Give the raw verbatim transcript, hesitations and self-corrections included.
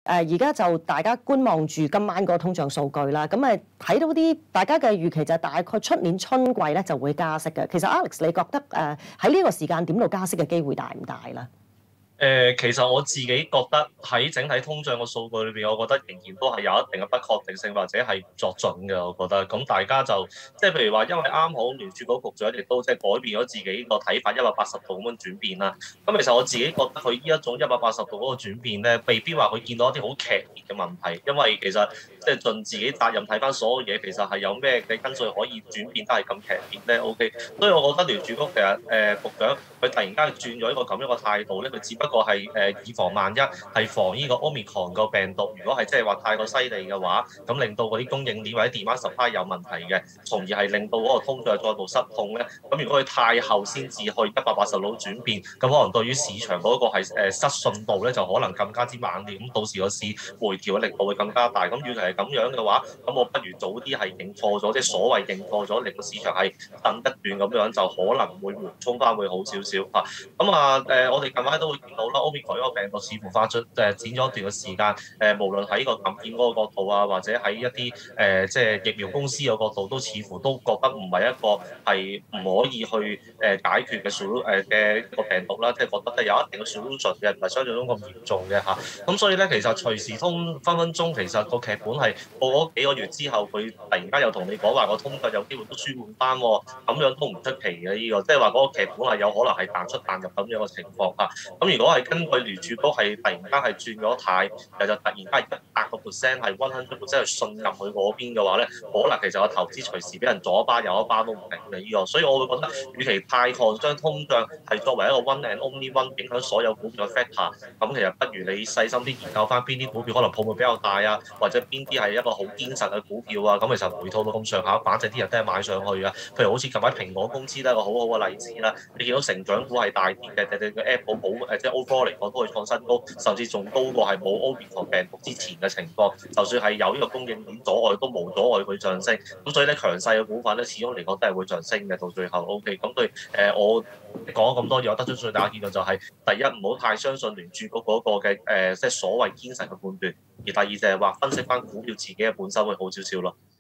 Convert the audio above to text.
而家就大家觀望住今晚個通脹數據啦。咁誒睇到啲大家嘅預期就係大概出年春季咧就會加息嘅。其實 Alex 你覺得誒喺呢個時間點度加息嘅機會大唔大咧？ 誒、呃，其實我自己覺得喺整體通脹嘅數據裏邊，我覺得仍然都係有一定嘅不確定性，或者係唔作準嘅。我覺得咁大家就即係譬如話，因為啱好聯儲局局長亦都即係改變咗自己個睇法，一百八十度咁樣轉變啦。咁其實我自己覺得佢呢一種一百八十度嗰個轉變咧，未必話佢見到一啲好劇烈嘅問題，因為其實即係盡自己責任睇翻所有嘢，其實係有咩嘅因素可以轉變得係咁劇烈咧？OK，所以我覺得聯儲局其實誒、呃、局長佢突然間轉咗一個咁樣嘅態度咧，佢只不個係誒以防萬一，係防呢個 Omicron 個病毒。如果係即係話太過犀利嘅話，咁令到嗰啲供應鏈或者 demand supply 有問題嘅，從而係令到嗰個通脹再度失控咧。咁如果佢太後先至去一百八十度轉變，咁可能對於市場嗰個係誒失信度咧，就可能更加之猛烈。咁到時個市回調嘅力度會更加大。咁與其係咁樣嘅話，咁我不如早啲係認錯咗，即係所謂認錯咗，令個市場係等一段咁樣，就可能會緩衝翻會好少少嚇。咁啊誒，我哋近排都會見到啦，Omicron 嗰個病毒似乎發出誒展咗一段嘅時間。誒，無論喺個感染嗰個角度啊，或者喺一啲誒、呃、即係疫苗公司嘅角度，都似乎都覺得唔係一個係唔可以去誒解決嘅 solution 誒嘅一個病毒啦，即係覺得係有一定嘅 solution 嘅，唔係想像中咁嚴重嘅嚇。咁所以咧，其實隨時通分分鐘，其實個劇本係過咗幾個月之後，佢突然間又同你講話個通脹有機會都舒緩翻喎，咁樣都唔出奇嘅呢、這個，即係話嗰個劇本係有可能係彈出彈入咁樣嘅情況嚇。咁如果係根據聯儲局係突然間係轉咗態，又就突然間係一百個 percent 係 one hundred percent 去信任佢嗰邊嘅話咧，可能其實個投資隨時俾人左一巴右一巴都唔定嘅呢個。所以我會覺得，與其太擴張通脹係作為一個 one and only one 影響所有股票嘅 factor，咁其實不如你細心啲研究翻邊啲股票可能泡沫比較大啊，或者邊啲係一個好堅實嘅股票啊，咁其實回吐到咁上下，反正啲人都係買上去啊。譬如好似近排蘋果公司都係一個好好嘅例子啦。你見到成長股係大跌嘅，但係個 Apple 好誒，即係 overall 嚟講都會創新高，甚至仲高過係冇 Omicron 病毒之前嘅情況。就算係有呢個供應鏈阻礙，都冇阻礙佢上升。咁所以咧，強勢嘅股份咧，始終嚟講都係會上升嘅。到最後 OK，咁對誒我講咗咁多嘢，我得出最大嘅結論就係、是：第一，唔好太相信聯儲局嗰個嘅誒、呃，即係所謂堅實嘅判斷；而第二就係話分析翻股票自己嘅本身會好少少咯。